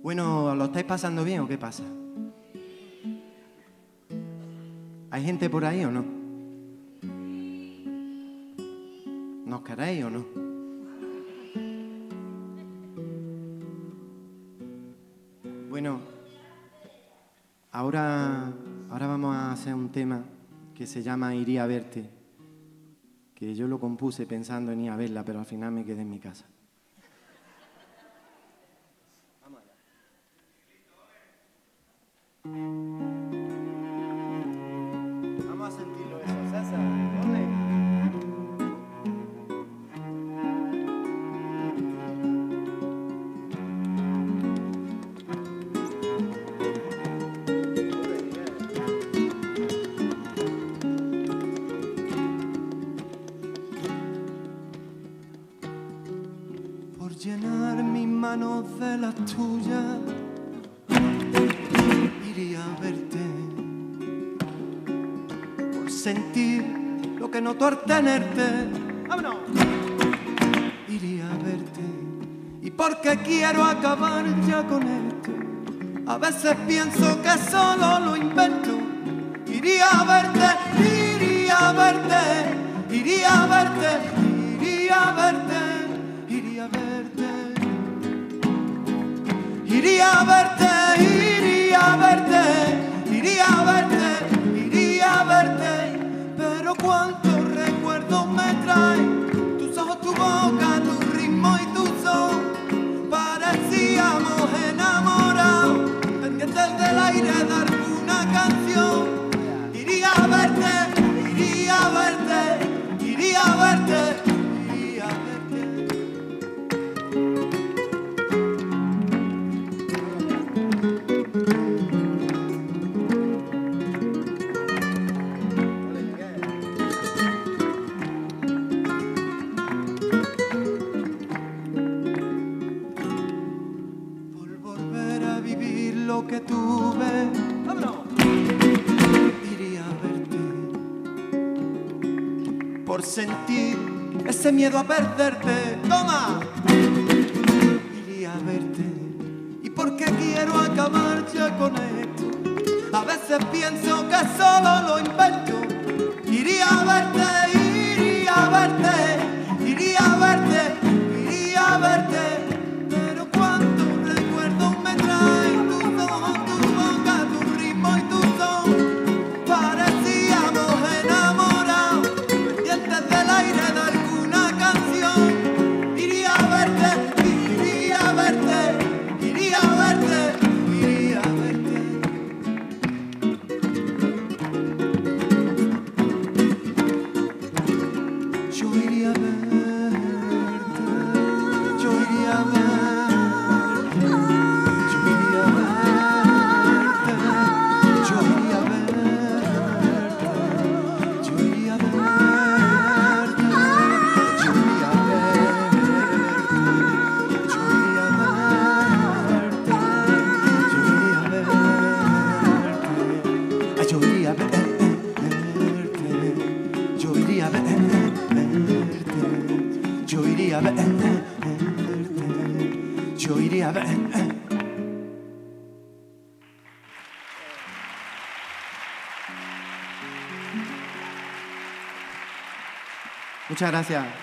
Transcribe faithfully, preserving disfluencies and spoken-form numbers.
Bueno, ¿lo estáis pasando bien o qué pasa? ¿Hay gente por ahí o no? ¿Nos queréis o no? Bueno, ahora, ahora vamos a hacer un tema que se llama Iría a verte, que yo lo compuse pensando en ir a verla, pero al final me quedé en mi casa. Vamos a sentirlo eso, César. ¿Dónde? Por llenar mis manos de las tuyas, iría a verte. Por sentir lo que noto al tenerte, ¡vámonos! Iría a verte. Y porque quiero acabar ya con esto, a veces pienso que solo lo invento. Iría a verte, iría a verte, iría a verte, iría a verte. Iría a verte, iría a verte, iría a verte, iría a verte, iría a verte, pero cuántos recuerdos me traen, tus ojos, tu boca, tu ritmo y tu son, parecíamos enamorados, pendientes del aire de alguna canción. Iría a verte, iría a verte, iría a verte. Lo que tuve, ¡vámonos! Iría a verte por sentir ese miedo a perderte. ¡Toma! Iría a verte y porque quiero acabar ya con esto. A veces pienso que solo lo invento. Iría a verte, iría a verte, iría a verte, iría a verte. Yo iría a verte, yo iría a verte. Muchas gracias.